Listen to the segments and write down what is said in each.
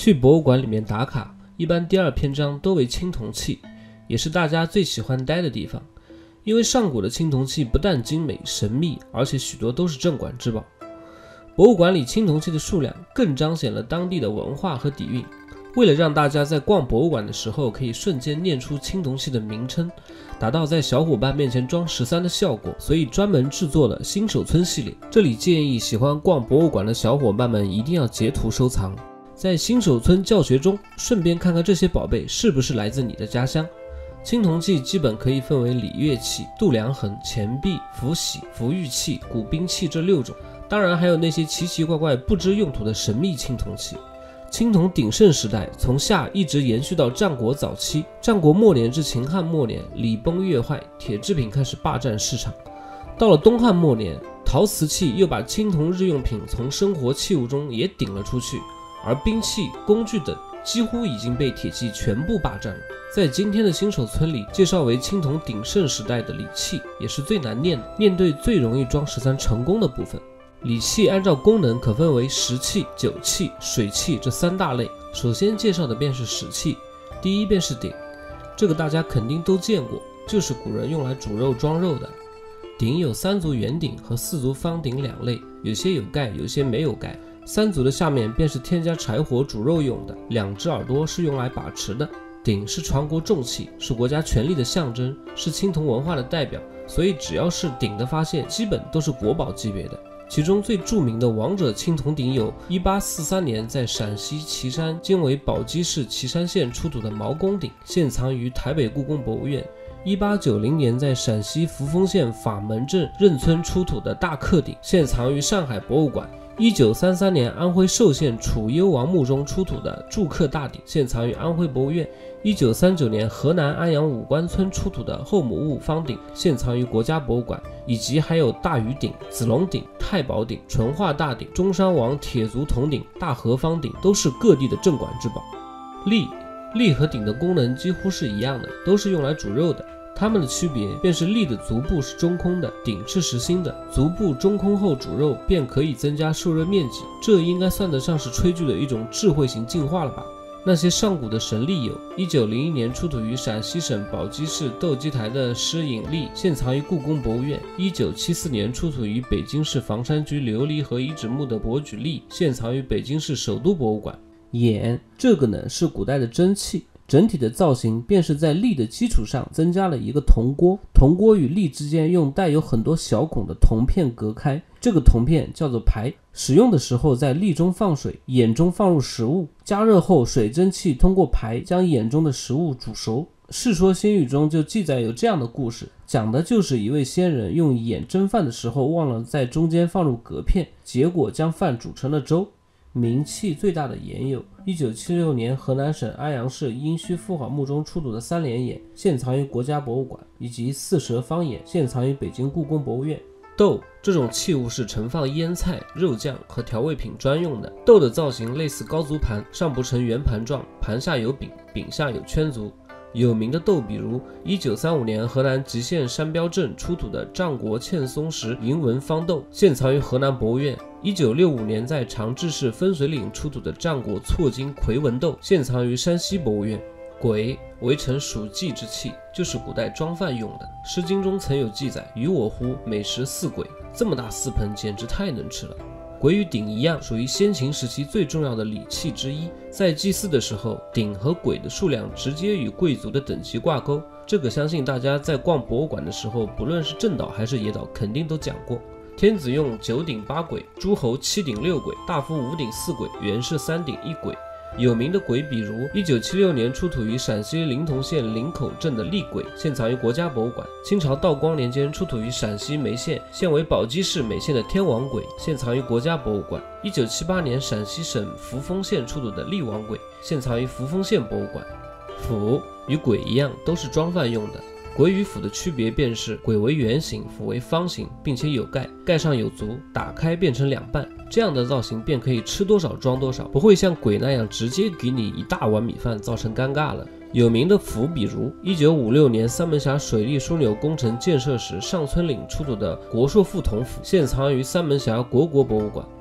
去博物馆里面打卡，一般第2篇章都为青铜器，也是大家最喜欢待的地方。因为上古的青铜器不但精美神秘，而且许多都是镇馆之宝。博物馆里青铜器的数量更彰显了当地的文化和底蕴。为了让大家在逛博物馆的时候可以瞬间念出青铜器的名称，达到在小伙伴面前装13的效果，所以专门制作了新手村系列。这里建议喜欢逛博物馆的小伙伴们一定要截图收藏，在新手村教学中顺便看看这些宝贝是不是来自你的家乡。青铜器基本可以分为礼乐器、度量衡、钱币、符玺、符玉器、古兵器这6种，当然还有那些奇奇怪怪不知用途的神秘青铜器。青铜鼎盛时代从夏一直延续到战国早期，战国末年至秦汉末年，礼崩乐坏，铁制品开始霸占市场。到了东汉末年，陶瓷器又把青铜日用品从生活器物中也顶了出去，而兵器、工具等几乎已经被铁器全部霸占了。在今天的新手村里，介绍为青铜鼎盛时代的礼器，也是最难念的，念对最容易装13成功的部分。礼器按照功能可分为石器、酒器、水器这3大类。首先介绍的便是石器，第一便是鼎，这个大家肯定都见过，就是古人用来煮肉装肉的。鼎有3足圆鼎和4足方鼎2类，有些有盖，有些没有盖。3足的下面便是添加柴火煮肉用的，2只耳朵是用来把持的。鼎是传国重器，是国家权力的象征，是青铜文化的代表，所以只要是鼎的发现，基本都是国宝级别的。其中最著名的王者青铜鼎有1843年在陕西岐山今为宝鸡市岐山县出土的毛公鼎，现藏于台北故宫博物院；1890年在陕西扶风县法门镇任村出土的大克鼎，现藏于上海博物馆；1933年安徽寿县楚幽王墓中出土的铸刻大鼎，现藏于安徽博物院；1939年河南安阳武关村出土的后母戊方鼎，现藏于国家博物馆，以及还有大禹鼎、子龙鼎、太保鼎、淳化大鼎、中山王铁足铜鼎、大和方鼎，都是各地的镇馆之宝。第和鼎的功能几乎是一样的，都是用来煮肉的。它们的区别便是第的足部是中空的，鼎是实心的，足部中空后煮肉便可以增加受热面积，这应该算得上是炊具的一种智慧型进化了吧。那些上古的神第有1901年出土于陕西省宝鸡市斗鸡台的狮引第，现藏于故宫博物院；1974年出土于北京市房山区琉璃河遗址墓的伯举第，现藏于北京市首都博物馆。眼，这个呢是古代的蒸汽，整体的造型便是在第的基础上增加了一个铜锅，铜锅与第之间用带有很多小孔的铜片隔开，这个铜片叫做排。使用的时候在第中放水，眼中放入食物，加热后水蒸气通过排将眼中的食物煮熟。《世说新语》中就记载有这样的故事，讲的就是一位仙人用眼蒸饭的时候忘了在中间放入隔片，结果将饭煮成了粥。名气最大的眼有1976年河南省安阳市殷墟妇好墓中出土的3连眼，现藏于国家博物馆，以及4蛇方眼，现藏于北京故宫博物院。豆这种器物是盛放腌菜、肉酱和调味品专用的。豆的造型类似高足盘，上不呈圆盘状，盘下有柄，柄下有圈足。有名的豆比如1935年河南吉县山标镇出土的战国嵌松石银纹方豆，现藏于河南博物院；1965年在长治市分水岭出土的战国错金夔纹豆，现藏于山西博物院。簋为盛属祭之器，就是古代装饭用的。《诗经》中曾有记载：“于我乎，每食4簋。”这么大4盆，简直太能吃了。簋与鼎一样，属于先秦时期最重要的礼器之一。在祭祀的时候，鼎和簋的数量直接与贵族的等级挂钩。这个相信大家在逛博物馆的时候，不论是正岛还是野岛，肯定都讲过。天子用9鼎8簋，诸侯7鼎6簋，大夫5鼎4簋，元氏3鼎1簋。有名的簋比如1976年出土于陕西临潼县林口镇的厉簋，现藏于国家博物馆；清朝道光年间出土于陕西眉县，现为宝鸡市眉县的天王簋，现藏于国家博物馆；1978年陕西省扶风县出土的厉王簋，现藏于扶风县博物馆。釜与簋一样，都是装饭用的。簋与釜的区别便是簋为圆形，釜为方形，并且有盖，盖上有足，打开变成2半，这样的造型便可以吃多少装多少，不会像簋那样直接给你一大碗米饭，造成尴尬了。有名的釜比如1956年三门峡水利枢纽工程建设时上村岭出土的国硕覆铜釜，现藏于三门峡国博物馆。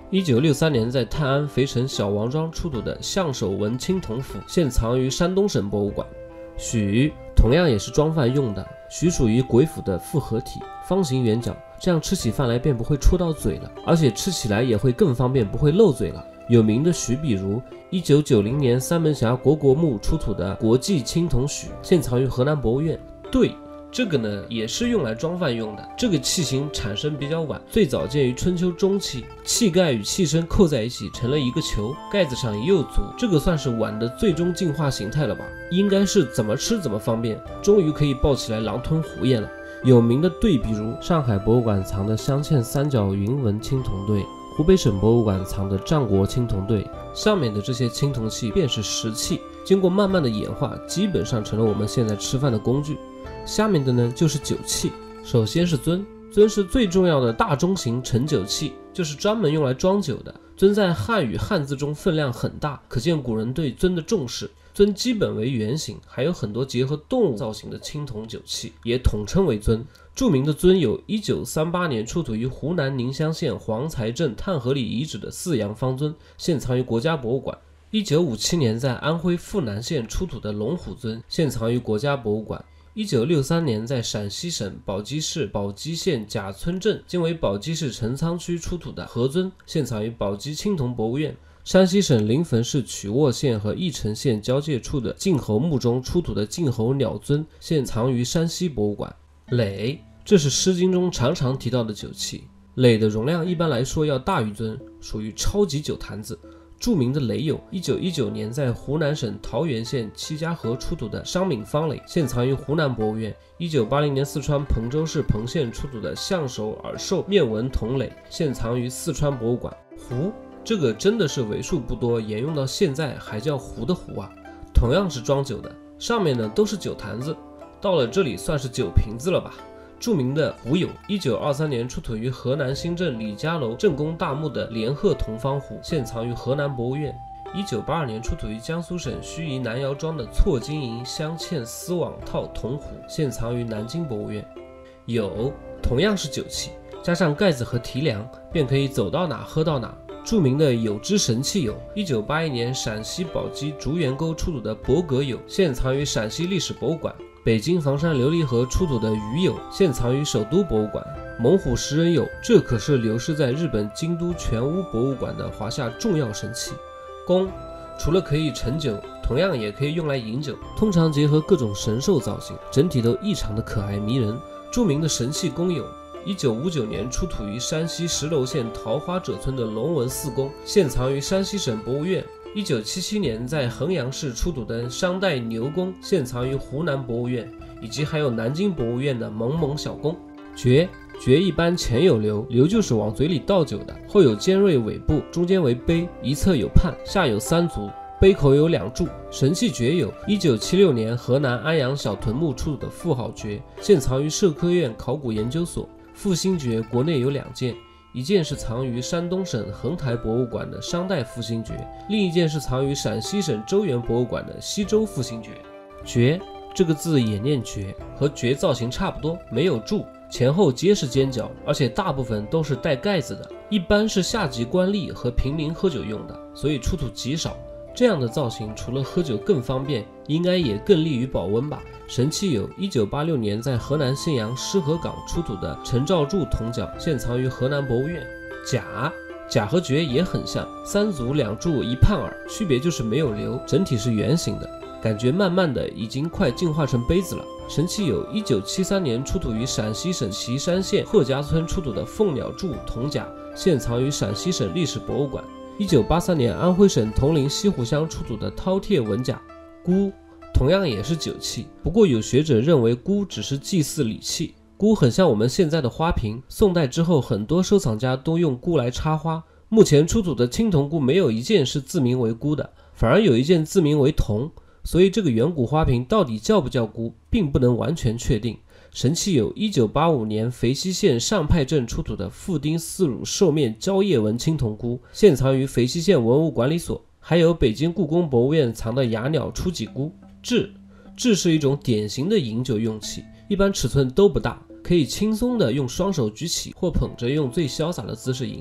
1963年在泰安肥城小王庄出土的象首纹青铜釜，现藏于山东省博物馆。许同样也是装饭用的，许属于鬼釜的复合体，方形圆角，这样吃起饭来便不会戳到嘴了，而且吃起来也会更方便，不会漏嘴了。有名的许比如1990年三门峡国墓出土的国际青铜许，现藏于河南博物院。对，这个呢也是用来装饭用的。这个器型产生比较晚，最早见于春秋中期，器盖与器身扣在一起成了一个球，盖子上也有足，这个算是碗的最终进化形态了吧？应该是怎么吃怎么方便，终于可以抱起来狼吞虎咽了。有名的对比如上海博物馆藏的镶嵌三角云纹青铜对，湖北省博物馆藏的战国青铜对，上面的这些青铜器便是食器，经过慢慢的演化，基本上成了我们现在吃饭的工具。下面的呢就是酒器，首先是樽，樽是最重要的大中型盛酒器，就是专门用来装酒的。樽在汉语汉字中分量很大，可见古人对樽的重视。樽基本为圆形，还有很多结合动物造型的青铜酒器，也统称为樽。著名的樽有1938年出土于湖南宁乡县黄才镇炭河里遗址的四羊方樽，现藏于国家博物馆。1957年在安徽阜南县出土的龙虎樽，现藏于国家博物馆。1963年在陕西省宝鸡市宝鸡县贾村镇今为宝鸡市陈仓区出土的河樽，现藏于宝鸡青铜博物院。山西省临汾市曲沃县和翼城县交界处的晋侯墓中出土的晋侯鸟尊，现藏于山西博物馆。垒，这是《诗经》中常常提到的酒器，垒的容量一般来说要大于樽，属于超级酒坛子。著名的垒有1919年在湖南省桃源县戚家河出土的商闵方垒，现藏于湖南博物院。1980年四川彭州市彭县出土的象首耳兽面纹铜垒，现藏于四川博物馆。壶，这个真的是为数不多沿用到现在还叫壶的壶啊，同样是装酒的，上面呢都是酒坛子，到了这里算是酒瓶子了吧。著名的壶有1923年出土于河南新郑李家楼正宫大墓的连鹤铜方壶，现藏于河南博物院。1982年出土于江苏省盱眙南窑庄的错金银镶嵌丝网套铜壶，现藏于南京博物院。有，同样是酒器，加上盖子和提梁，便可以走到哪喝到哪。著名的有之神器有1981年陕西宝鸡竹园沟出土的伯格有，现藏于陕西历史博物馆。北京房山琉璃河出土的鱼友，现藏于首都博物馆。猛虎食人友，这可是流失在日本京都全屋博物馆的华夏重要神器。弓，除了可以盛酒，同样也可以用来饮酒，通常结合各种神兽造型，整体都异常的可爱迷人。著名的神器弓有1959年出土于山西石楼县桃花者村的龙纹四弓，现藏于山西省博物院。1977年在衡阳市出土的商代牛弓，现藏于湖南博物院，以及还有南京博物院的蒙蒙小弓。爵一般前有流，流就是往嘴里倒酒的，后有尖锐尾部，中间为杯，一侧有畔，下有三足，杯口有两柱。神器爵有1976年河南安阳小屯墓出土的妇好爵，现藏于社科院考古研究所。复兴爵国内有2件，一件是藏于山东省恒台博物馆的商代复兴爵，另一件是藏于陕西省周原博物馆的西周复兴爵。爵这个字也念爵，和爵造型差不多，没有柱，前后皆是尖角，而且大部分都是带盖子的，一般是下级官吏和平民喝酒用的，所以出土极少。这样的造型除了喝酒更方便，应该也更利于保温吧。神器有1986年在河南信阳狮河港出土的陈兆柱铜角，现藏于河南博物院。甲和爵也很像，三足两柱一畔耳，区别就是没有流，整体是圆形的，感觉慢慢的已经快进化成杯子了。神器有1973年出土于陕西省岐山县贺家村出土的凤鸟柱铜甲，现藏于陕西省历史博物馆。1983年安徽省铜陵西湖乡出土的饕餮纹甲。箍同样也是酒器，不过有学者认为箍只是祭祀礼器。箍很像我们现在的花瓶，宋代之后很多收藏家都用箍来插花。目前出土的青铜箍没有一件是自名为箍的，反而有一件自名为铜，所以这个远古花瓶到底叫不叫箍，并不能完全确定。神器有1985年肥西县上派镇出土的富丁四乳兽面蕉叶纹青铜箍，现藏于肥西县文物管理所。还有北京故宫博物院藏的雅鸟初级箍。制是一种典型的饮酒用器，一般尺寸都不大，可以轻松的用双手举起或捧着，用最潇洒的姿势饮酒。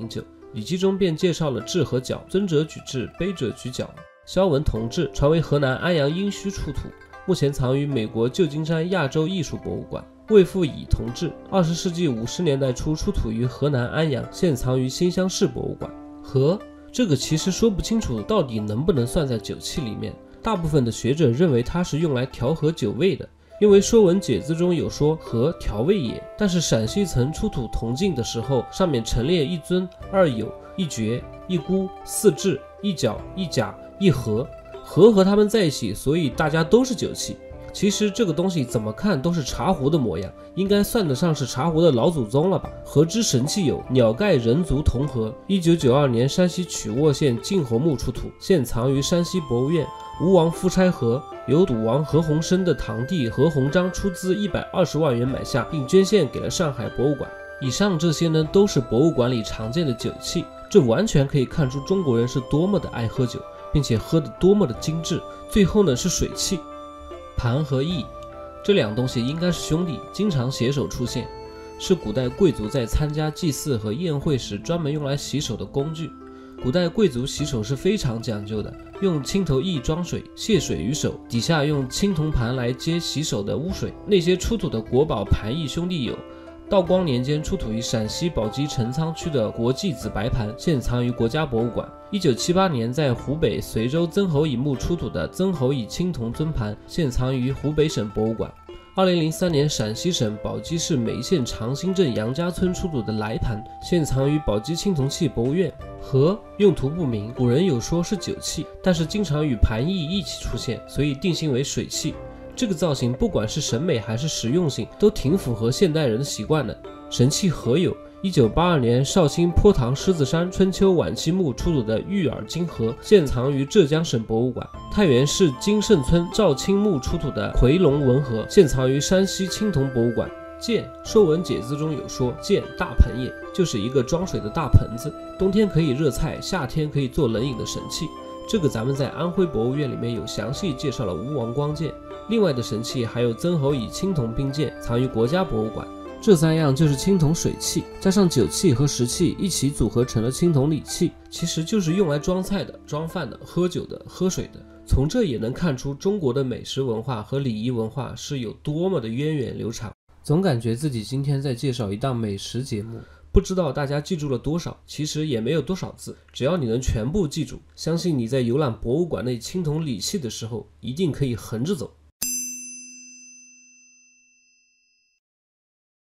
礼记中便介绍了制和角，尊者举制，卑者举角。萧文铜制传为河南安阳殷墟出土，目前藏于美国旧金山亚洲艺术博物馆。魏复乙铜制，20世纪50年代初出土于河南安阳，现藏于新乡市博物馆。和这个其实说不清楚到底能不能算在酒器里面，大部分的学者认为它是用来调和酒味的，因为《说文解字》中有说和调味也。但是陕西曾出土铜镜的时候，上面陈列一尊、二友、一爵、一孤、四至、一角、一甲、一和，和它们在一起，所以大家都是酒器。其实这个东西怎么看都是茶壶的模样，应该算得上是茶壶的老祖宗了吧。和之神器有鸟盖人族铜盒，1992年山西曲沃县晋侯墓出土，现藏于山西博物院。吴王夫差和由赌王何鸿燊的堂弟何鸿章出资120万元买下，并捐献给了上海博物馆。以上这些呢，都是博物馆里常见的酒器，这完全可以看出中国人是多么的爱喝酒，并且喝得多么的精致。最后呢是水器。盘和盱这两东西应该是兄弟，经常携手出现，是古代贵族在参加祭祀和宴会时专门用来洗手的工具。古代贵族洗手是非常讲究的，用青头盱装水，泄水于手，底下用青铜盘来接洗手的污水。那些出土的国宝盘盱兄弟有道光年间出土于陕西宝鸡陈仓区的国际紫白盘，现藏于国家博物馆。1978年在湖北随州曾侯乙墓出土的曾侯乙青铜尊盘，现藏于湖北省博物馆。2003年陕西省宝鸡市眉县长兴镇杨家村出土的来盘，现藏于宝鸡青铜器博物院。和用途不明，古人有说是酒器，但是经常与盘盱一起出现，所以定性为水器。这个造型不管是审美还是实用性，都挺符合现代人的习惯的。神器和有1982年绍兴坡塘狮子山春秋晚期墓出土的玉耳金盒，现藏于浙江省博物馆。太原市金盛村赵青墓出土的夔龙文盒，现藏于山西青铜博物馆。剑，《说文解字》中有说剑大盆也，就是一个装水的大盆子，冬天可以热菜，夏天可以做冷饮的神器。这个咱们在安徽博物院里面有详细介绍了吴王光剑。另外的神器还有曾侯乙青铜兵剑，藏于国家博物馆。这三样就是青铜水器，加上酒器和食器一起组合成了青铜礼器，其实就是用来装菜的、装饭的、喝酒的、喝水的。从这也能看出中国的美食文化和礼仪文化是有多么的源远流长。总感觉自己今天在介绍一档美食节目，不知道大家记住了多少，其实也没有多少字，只要你能全部记住，相信你在游览博物馆内青铜礼器的时候，一定可以横着走。